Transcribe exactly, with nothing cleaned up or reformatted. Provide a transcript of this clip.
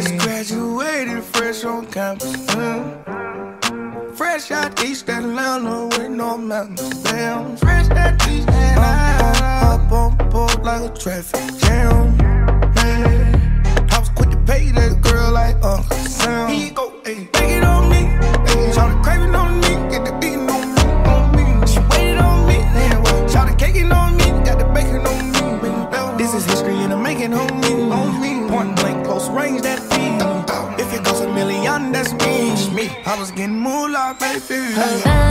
Just graduated fresh on campus. Mm. Fresh out East Atlanta with no mountains. Damn, fresh out East Atlanta. Up on board like a traffic jam. Man, I was quick to pay that girl like Uncle Sam. He go, ayy, take it on me. Ayy, shout the craving on me, get the beating on me, on me. She waited on me, then what? Shout the caking on me, got the bacon on me. This is history and I'm making on me, on me. Point blank, close range, that feed. If it goes a million, that's me. I was getting moolah, baby.